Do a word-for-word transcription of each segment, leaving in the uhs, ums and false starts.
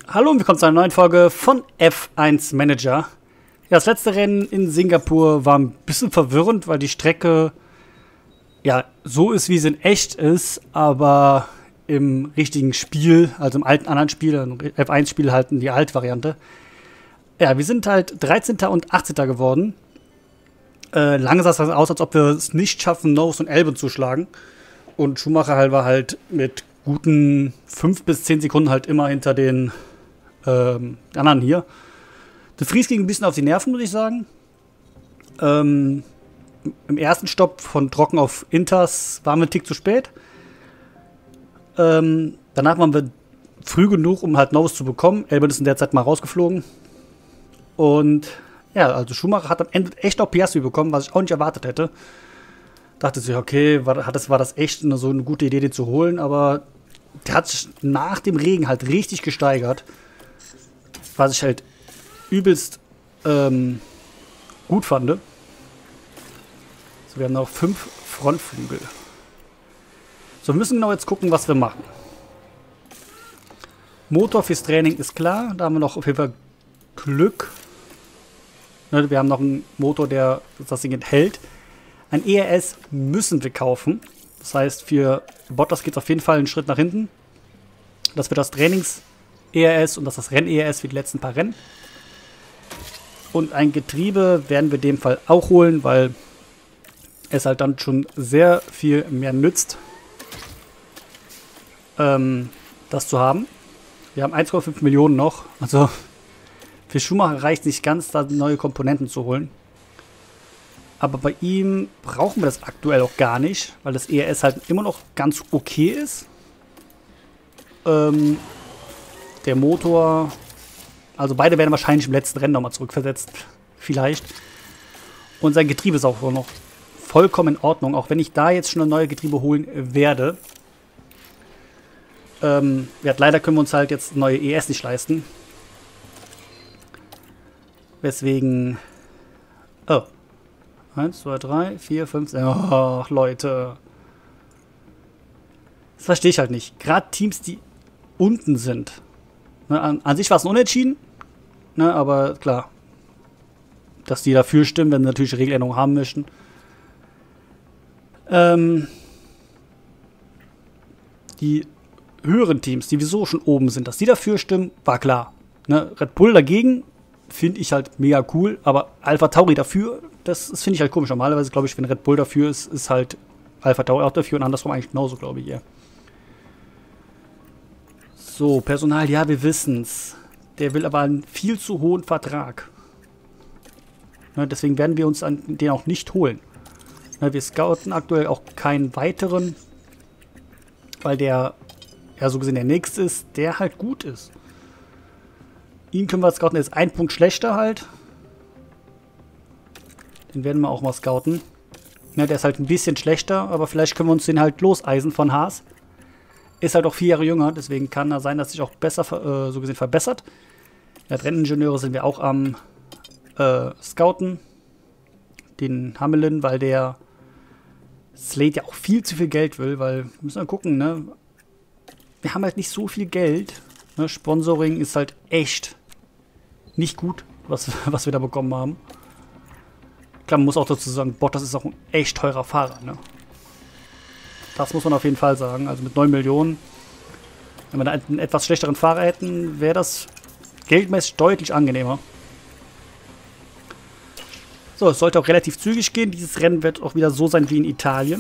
Hallo und willkommen zu einer neuen Folge von F eins Manager. Ja, das letzte Rennen in Singapur war ein bisschen verwirrend, weil die Strecke ja so ist, wie sie in echt ist, aber im richtigen Spiel, also im alten anderen Spiel, im F eins Spiel halt in die Alt-Variante. Ja, wir sind halt dreizehnter und achtzehnter geworden. Äh, lange sah es aus, als ob wir es nicht schaffen, Norris und Albon zu schlagen. Und Schumacher halt war halt mit guten fünf bis zehn Sekunden halt immer hinter den ähm, anderen hier. De Vries ging ein bisschen auf die Nerven, muss ich sagen. Ähm, Im ersten Stopp von Trocken auf Inters waren wir einen Tick zu spät. Ähm, danach waren wir früh genug, um halt Norris zu bekommen. Albon ist in der Zeit mal rausgeflogen. Und ja, also Schumacher hat am Ende echt auch Piastri bekommen, was ich auch nicht erwartet hätte. Dachte sich, okay, war das, war das echt eine, so eine gute Idee, den zu holen, aber der hat sich nach dem Regen halt richtig gesteigert, was ich halt übelst ähm, gut fand. So, wir haben noch fünf Frontflügel. So, wir müssen genau jetzt gucken, was wir machen. Motor fürs Training ist klar, da haben wir noch auf jeden Fall Glück. Ne, wir haben noch einen Motor, der das Ding enthält. Ein E R S müssen wir kaufen. Das heißt, für Bottas geht es auf jeden Fall einen Schritt nach hinten. Das wird das Trainings-E R S und das das Renn-E R S für die letzten paar Rennen. Und ein Getriebe werden wir in dem Fall auch holen, weil es halt dann schon sehr viel mehr nützt, ähm, das zu haben. Wir haben eins Komma fünf Millionen noch. Also für Schumacher reicht es nicht ganz, da neue Komponenten zu holen. Aber bei ihm brauchen wir das aktuell auch gar nicht, weil das E R S halt immer noch ganz okay ist. Ähm, der Motor, also beide werden wahrscheinlich im letzten Rennen nochmal zurückversetzt. Vielleicht. Und sein Getriebe ist auch noch vollkommen in Ordnung, auch wenn ich da jetzt schon ein neues Getriebe holen werde. Ähm, ja, leider können wir uns halt jetzt neue E R S nicht leisten. Weswegen... Oh. eins, zwei, drei, vier, fünf, sechs. Ach, Leute. Das verstehe ich halt nicht. Gerade Teams, die unten sind. Ne, an, an sich war es ein Unentschieden. Ne, aber klar. Dass die dafür stimmen, wenn sie natürlich Regeländerungen haben möchten. Ähm, die höheren Teams, die wieso schon oben sind, dass die dafür stimmen, war klar. Ne, Red Bull dagegen finde ich halt mega cool, aber Alpha Tauri dafür, das, das finde ich halt komisch. Normalerweise glaube ich, wenn Red Bull dafür ist, ist halt Alpha Tauri auch dafür und andersrum eigentlich genauso, glaube ich, ja. So, Personal, ja, wir wissen's. Der will aber einen viel zu hohen Vertrag. Ne, deswegen werden wir uns an den auch nicht holen. Ne, wir scouten aktuell auch keinen weiteren, weil der, ja so gesehen der nächste ist, der halt gut ist. Ihn können wir scouten, der ist ein Punkt schlechter halt. Den werden wir auch mal scouten. Ja, der ist halt ein bisschen schlechter, aber vielleicht können wir uns den halt loseisen von Haas. Ist halt auch vier Jahre jünger, deswegen kann er sein, dass sich auch besser äh, so gesehen verbessert. Ja, Renningenieure sind wir auch am äh, Scouten. Den Hamelin, weil der Slate ja auch viel zu viel Geld will, weil wir müssen mal gucken, ne? Wir haben halt nicht so viel Geld. Ne? Sponsoring ist halt echt nicht gut, was, was wir da bekommen haben. Klar, man muss auch dazu sagen, Bottas ist auch ein echt teurer Fahrer, ne? Das muss man auf jeden Fall sagen. Also mit neun Millionen, wenn wir da einen etwas schlechteren Fahrer hätten, wäre das geldmäßig deutlich angenehmer. So, es sollte auch relativ zügig gehen. Dieses Rennen wird auch wieder so sein wie in Italien.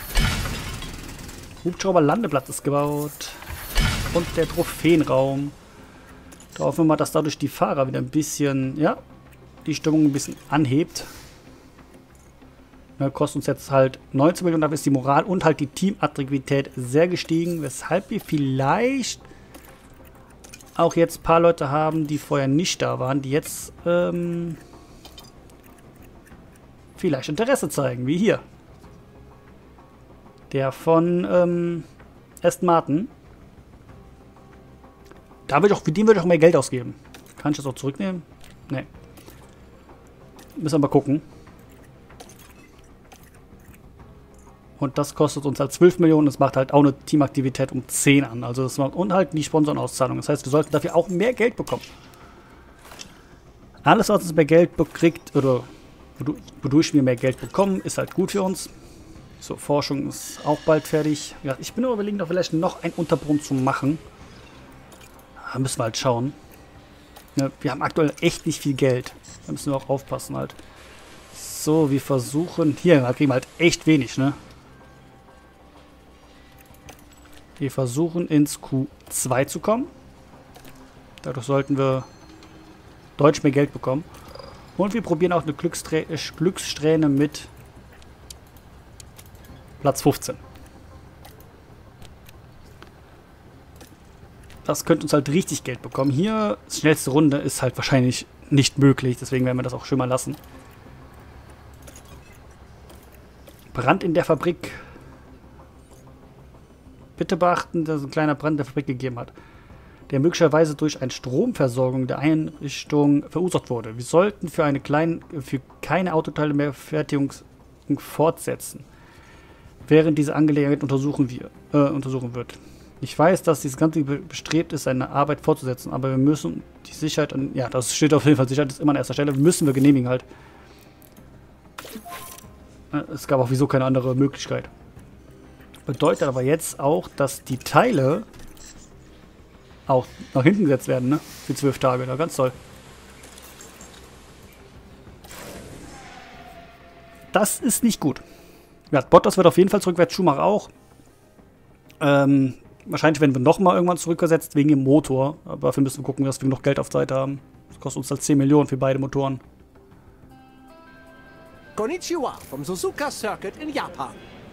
Hubschrauber-Landeplatz ist gebaut. Und der Trophäenraum. Da hoffen wir mal, dass dadurch die Fahrer wieder ein bisschen, ja, die Stimmung ein bisschen anhebt. Ja, kostet uns jetzt halt neunzehn Millionen, dafür ist die Moral und halt die Teamattraktivität sehr gestiegen, weshalb wir vielleicht auch jetzt ein paar Leute haben, die vorher nicht da waren, die jetzt ähm, vielleicht Interesse zeigen, wie hier. Der von ähm, Aston Martin. Da würde ich auch, für den würde ich auch mehr Geld ausgeben. Kann ich das auch zurücknehmen? Nee. Müssen wir mal gucken. Und das kostet uns halt zwölf Millionen. Das macht halt auch eine Teamaktivität um zehn an. Also das macht, und halt die Sponsorenauszahlung. Das heißt, wir sollten dafür auch mehr Geld bekommen. Alles, was uns mehr Geld bekriegt, oder wodurch wir mehr Geld bekommen, ist halt gut für uns. So, Forschung ist auch bald fertig. Ja, ich bin aber überlegen, doch vielleicht noch einen Unterbrunnen zu machen. Da müssen wir halt schauen. Ja, wir haben aktuell echt nicht viel Geld. Da müssen wir auch aufpassen halt. So, wir versuchen... Hier, da kriegen wir halt echt wenig, ne? Wir versuchen ins Q zwei zu kommen. Dadurch sollten wir deutlich mehr Geld bekommen. Und wir probieren auch eine Glückssträ Glückssträhne mit Platz fünfzehn. Das könnte uns halt richtig Geld bekommen. Hier, schnellste Runde ist halt wahrscheinlich nicht möglich. Deswegen werden wir das auch schön mal lassen. Brand in der Fabrik. Bitte beachten, dass es ein kleiner Brand in der Fabrik gegeben hat, der möglicherweise durch eine Stromversorgung der Einrichtung verursacht wurde. Wir sollten für, eine kleine, für keine Autoteile mehr Fertigung fortsetzen, während diese Angelegenheit untersuchen, wir, äh, untersuchen wird. Ich weiß, dass dieses Ganze bestrebt ist, seine Arbeit fortzusetzen, aber wir müssen die Sicherheit, an, ja, das steht auf jeden Fall, Sicherheit ist immer an erster Stelle, müssen wir genehmigen halt. Es gab auch wieso keine andere Möglichkeit. Bedeutet aber jetzt auch, dass die Teile auch nach hinten gesetzt werden, ne? Für zwölf Tage. Ja, ganz toll. Das ist nicht gut. Ja, Bottas wird auf jeden Fall zurückwärts, Schumacher auch. Ähm, wahrscheinlich werden wir nochmal irgendwann zurückgesetzt wegen dem Motor. Aber dafür müssen wir gucken, dass wir noch Geld auf Seite haben. Das kostet uns halt zehn Millionen für beide Motoren. Konnichiwa vom Suzuka Circuit in Japan.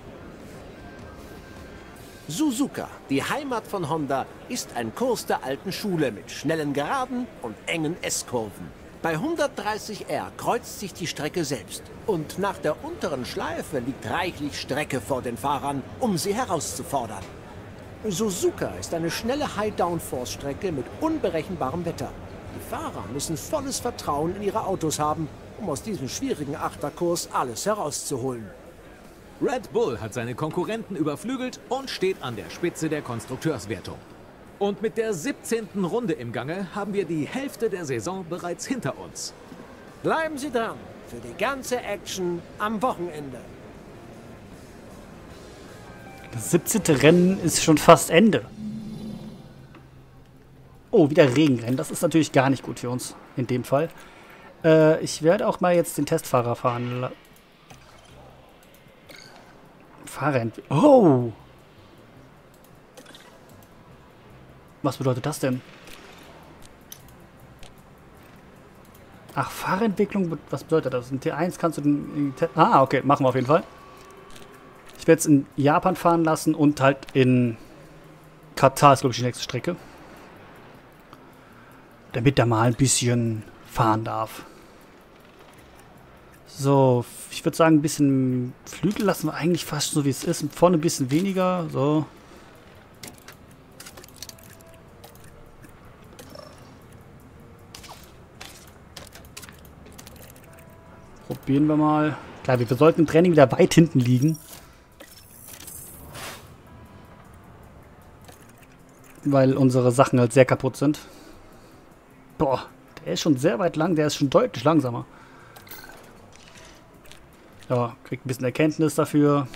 Suzuka, die Heimat von Honda, ist ein Kurs der alten Schule mit schnellen Geraden und engen S-Kurven. Bei hundertdreißig R kreuzt sich die Strecke selbst. Und nach der unteren Schleife liegt reichlich Strecke vor den Fahrern, um sie herauszufordern. Suzuka ist eine schnelle High-Downforce-Strecke mit unberechenbarem Wetter. Die Fahrer müssen volles Vertrauen in ihre Autos haben, um aus diesem schwierigen Achterkurs alles herauszuholen. Red Bull hat seine Konkurrenten überflügelt und steht an der Spitze der Konstrukteurswertung. Und mit der siebzehnten Runde im Gange haben wir die Hälfte der Saison bereits hinter uns. Bleiben Sie dran für die ganze Action am Wochenende. Das siebzehnte Rennen ist schon fast Ende. Oh, wieder Regenrennen. Das ist natürlich gar nicht gut für uns in dem Fall. Äh, ich werde auch mal jetzt den Testfahrer fahren. Fahrerentwicklung. Oh! Was bedeutet das denn? Ach, Fahrerentwicklung, was bedeutet das? In T eins kannst du den... Ah, okay, machen wir auf jeden Fall. Ich werde es in Japan fahren lassen und halt in Katar ist, glaube ich, die nächste Strecke. Damit er mal ein bisschen fahren darf. So, ich würde sagen, ein bisschen Flügel lassen wir eigentlich fast so, wie es ist. Vorne ein bisschen weniger, so. Probieren wir mal. Klar, wir sollten im Training wieder weit hinten liegen. Weil unsere Sachen halt sehr kaputt sind. Boah, der ist schon sehr weit lang, der ist schon deutlich langsamer. Ja, kriegt ein bisschen Erkenntnis dafür.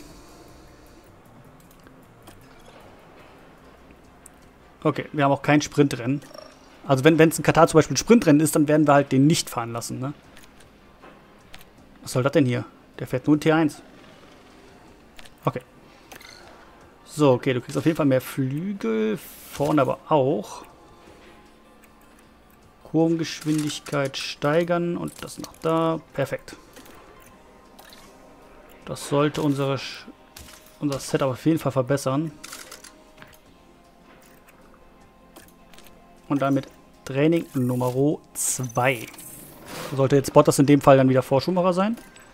Okay, wir haben auch kein Sprintrennen. Also wenn es in Katar zum Beispiel ein Sprintrennen ist, dann werden wir halt den nicht fahren lassen, ne? Was soll das denn hier? Der fährt nur T eins. Okay. So, okay, du kriegst auf jeden Fall mehr Flügel. Vorne aber auch. Kurvengeschwindigkeit steigern und das noch da. Perfekt. Das sollte unsere, unser Setup auf jeden Fall verbessern. Und damit Training Nummer zwei. Sollte jetzt Bottas in dem Fall dann wieder vor Schumacher sein.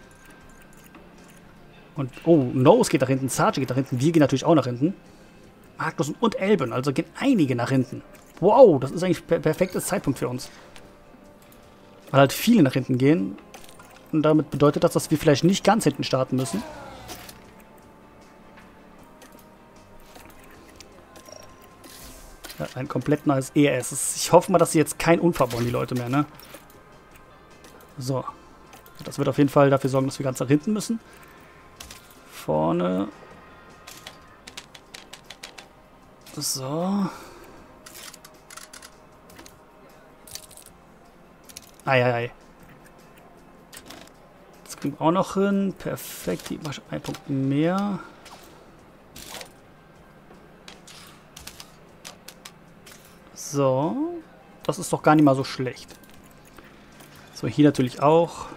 Und, oh, Nose geht nach hinten, Sarge geht nach hinten, wir gehen natürlich auch nach hinten. Magnussen und Albon, also gehen einige nach hinten. Wow, das ist eigentlich per perfektes Zeitpunkt für uns. Weil halt viele nach hinten gehen. Und damit bedeutet das, dass wir vielleicht nicht ganz hinten starten müssen. Ja, ein komplett neues E S. Ich hoffe mal, dass sie jetzt keinen Unfall bauen, die Leute mehr, ne? So. Das wird auf jeden Fall dafür sorgen, dass wir ganz nach hinten müssen. Vorne. So. Eieiei. Das kriegen wir auch noch hin. Perfekt. Die mache ich einen Punkt mehr. So. Das ist doch gar nicht mal so schlecht. So, hier natürlich auch.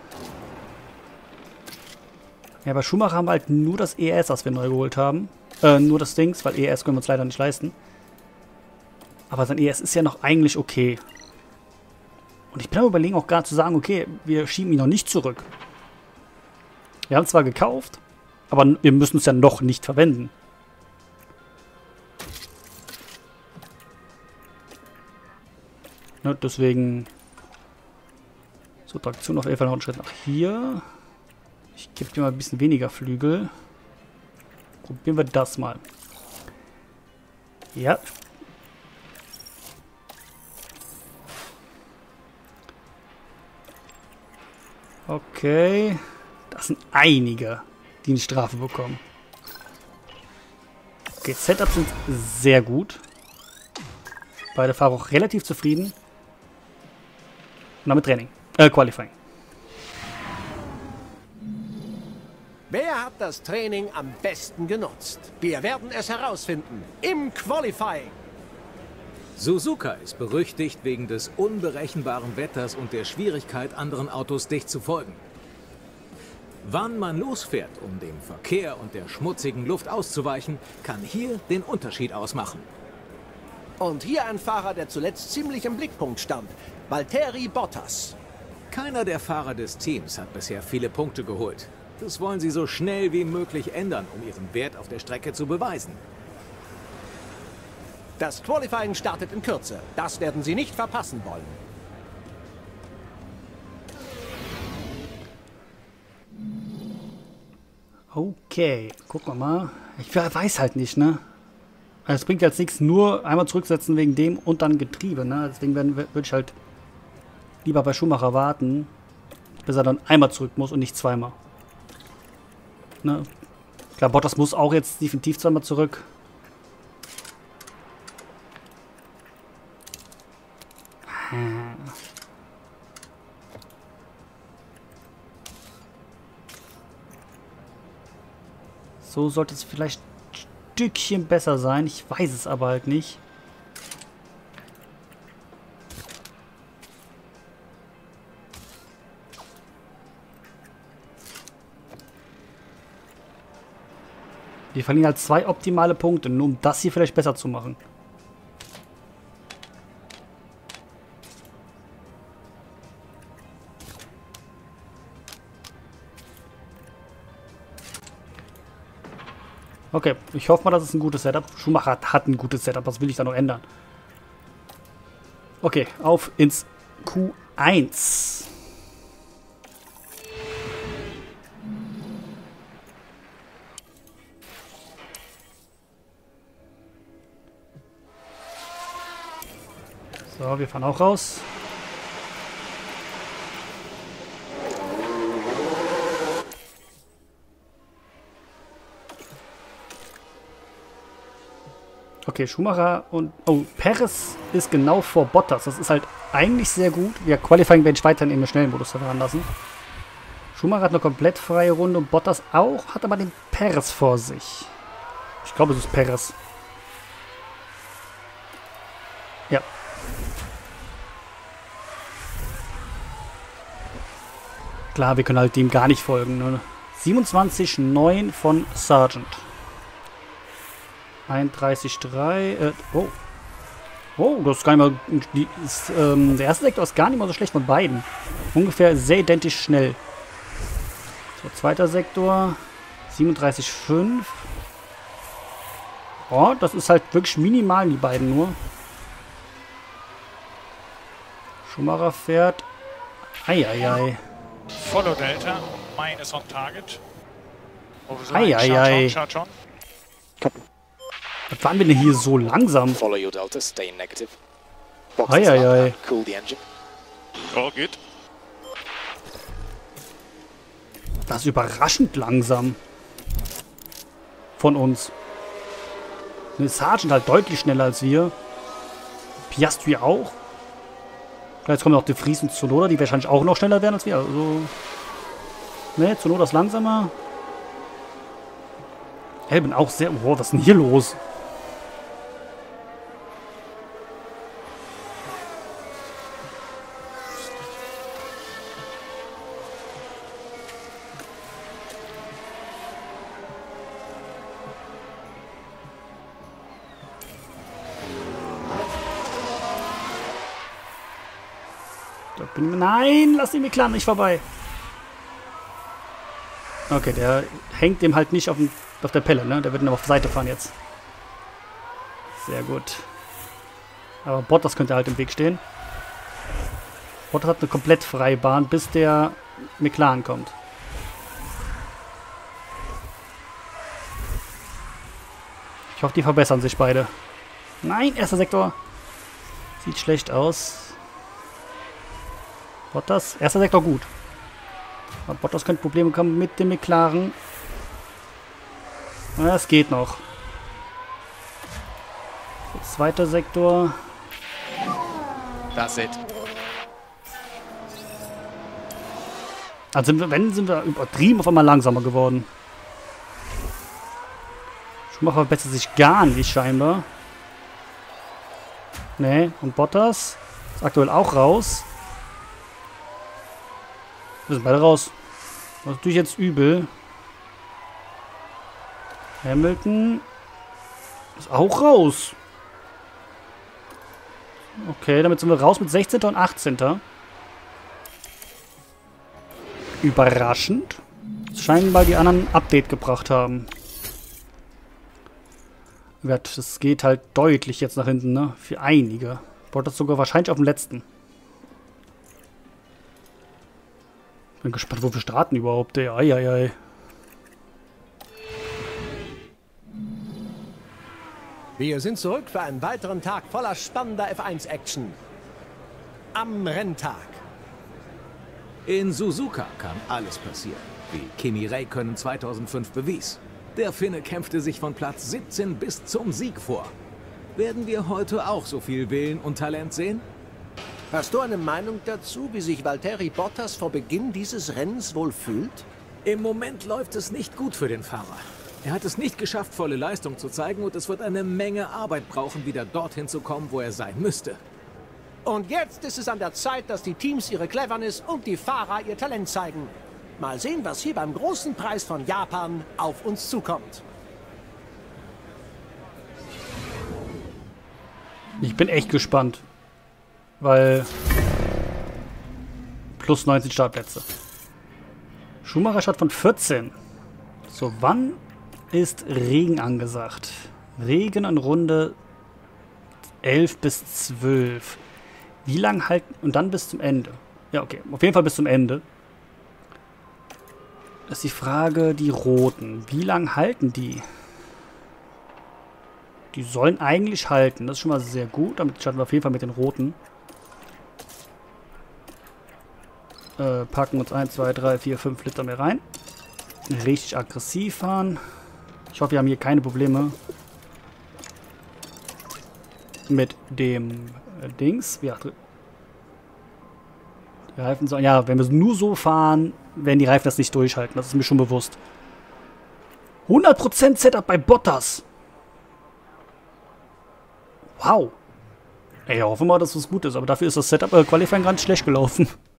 Ja, bei Schumacher haben wir halt nur das E S, das wir neu geholt haben. Äh, nur das Dings, weil E S können wir uns leider nicht leisten. Aber sein E S ist ja noch eigentlich okay. Und ich bin am Überlegen, auch gar zu sagen, okay, wir schieben ihn noch nicht zurück. Wir haben zwar gekauft, aber wir müssen es ja noch nicht verwenden. Ne, deswegen... So, Traktion auf jeden Fall noch einen Schritt nach hier. Ich gebe dir mal ein bisschen weniger Flügel. Probieren wir das mal. Ja. Okay. Das sind einige, die eine Strafe bekommen. Okay, Setups sind sehr gut. Beide Fahrer auch relativ zufrieden. Und damit Training. Äh, Qualifying. Wer hat das Training am besten genutzt? Wir werden es herausfinden. Im Qualifying. Suzuka ist berüchtigt wegen des unberechenbaren Wetters und der Schwierigkeit, anderen Autos dicht zu folgen. Wann man losfährt, um dem Verkehr und der schmutzigen Luft auszuweichen, kann hier den Unterschied ausmachen. Und hier ein Fahrer, der zuletzt ziemlich im Blickpunkt stand. Valtteri Bottas. Keiner der Fahrer des Teams hat bisher viele Punkte geholt. Das wollen sie so schnell wie möglich ändern, um ihren Wert auf der Strecke zu beweisen. Das Qualifying startet in Kürze. Das werden Sie nicht verpassen wollen. Okay, gucken wir mal. Ich weiß halt nicht, ne? Es bringt jetzt nichts, nur einmal zurücksetzen wegen dem und dann Getriebe, ne? Deswegen würde ich halt lieber bei Schumacher warten, bis er dann einmal zurück muss und nicht zweimal. Ne? Klar, Bottas muss auch jetzt definitiv zweimal zurück. So sollte es vielleicht ein Stückchen besser sein. Ich weiß es aber halt nicht. Wir verlieren halt zwei optimale Punkte, nur um das hier vielleicht besser zu machen. Okay, ich hoffe mal, das ist ein gutes Setup. Schumacher hat ein gutes Setup, was will ich da noch ändern? Okay, auf ins Q eins. So, wir fahren auch raus. Okay, Schumacher und... Oh, Perez ist genau vor Bottas. Das ist halt eigentlich sehr gut. Wir Qualifying werden weiterhin in den schnellen Modus fahren lassen. Schumacher hat eine komplett freie Runde und Bottas auch, hat aber den Perez vor sich. Ich glaube, es ist Perez. Ja. Klar, wir können halt dem gar nicht folgen. Ne? siebenundzwanzig neun von Sargent. einunddreißig drei. Äh, oh. Oh, das ist gar nicht mal. Die, ist, ähm, der erste Sektor ist gar nicht mal so schlecht von beiden. Ungefähr sehr identisch schnell. So, zweiter Sektor. siebenunddreißig fünf. Oh, das ist halt wirklich minimal, die beiden nur. Schumacher fährt. Eieiei. Follow Delta. Mine is on target. Eieiei. Charge on. Was waren wir denn hier so langsam? Follow your delta, stay negative. Ei, ei, ei. Cool the engine. All good. Das ist überraschend langsam. Von uns. Ne, Sergeant halt deutlich schneller als wir. Piastri auch. Jetzt kommen noch die Vries und Tsunoda, die wahrscheinlich auch noch schneller werden als wir. Also. Ne, Tsunoda ist langsamer. Ich bin auch sehr... Wow, was ist denn hier los? Da bin, nein, lass den McLaren nicht vorbei. Okay, der hängt dem halt nicht auf, dem, auf der Pelle, ne? Der wird nur auf die Seite fahren jetzt. Sehr gut. Aber Bottas könnte halt im Weg stehen. Bottas hat eine komplett freie Bahn, bis der McLaren kommt. Ich hoffe, die verbessern sich beide. Nein, erster Sektor. Sieht schlecht aus. Bottas, erster Sektor gut. Aber Bottas könnte Probleme bekommen mit dem McLaren. Ja, es geht noch. Zweiter Sektor. That's it. Also sind wir, wenn, sind wir übertrieben auf einmal langsamer geworden. Schumacher verbessert sich gar nicht scheinbar. Ne, und Bottas ist aktuell auch raus. Wir sind beide raus. Das ist natürlich jetzt übel. Hamilton ist auch raus. Okay, damit sind wir raus mit sechzehnter und achtzehnter Überraschend. Scheinbar die anderen ein Update gebracht haben. Das geht halt deutlich jetzt nach hinten, ne? Für einige. Bottas sogar wahrscheinlich auf dem letzten. Bin gespannt, wo wir starten überhaupt, ey. Ei, ei, ei. Wir sind zurück für einen weiteren Tag voller spannender F eins Action. Am Renntag. In Suzuka kann alles passieren, wie Kimi Räikkönen zweitausendfünf bewies. Der Finne kämpfte sich von Platz siebzehn bis zum Sieg vor. Werden wir heute auch so viel Willen und Talent sehen? Hast du eine Meinung dazu, wie sich Valtteri Bottas vor Beginn dieses Rennens wohl fühlt? Im Moment läuft es nicht gut für den Fahrer. Er hat es nicht geschafft, volle Leistung zu zeigen und es wird eine Menge Arbeit brauchen, wieder dorthin zu kommen, wo er sein müsste. Und jetzt ist es an der Zeit, dass die Teams ihre Cleverness und die Fahrer ihr Talent zeigen. Mal sehen, was hier beim großen Preis von Japan auf uns zukommt. Ich bin echt gespannt. Weil plus neunzehn Startplätze. Schumacher statt von vierzehn. So, wann ist Regen angesagt? Regen in Runde elf bis zwölf. Wie lang halten? Und dann bis zum Ende. Ja, okay. Auf jeden Fall bis zum Ende. Das ist die Frage, die Roten. Wie lang halten die? Die sollen eigentlich halten. Das ist schon mal sehr gut. Damit starten wir auf jeden Fall mit den Roten. Äh, packen uns eins, zwei, drei, vier, fünf Liter mehr rein. Richtig aggressiv fahren. Ich hoffe, wir haben hier keine Probleme mit dem äh, Dings. Ja, die Reifen sollen. Ja, wenn wir nur so fahren, werden die Reifen das nicht durchhalten. Das ist mir schon bewusst. hundert Prozent Setup bei Bottas. Wow. Ey, hoffen wir mal, dass das gut ist. Aber dafür ist das Setup äh, Qualifying ganz schlecht gelaufen.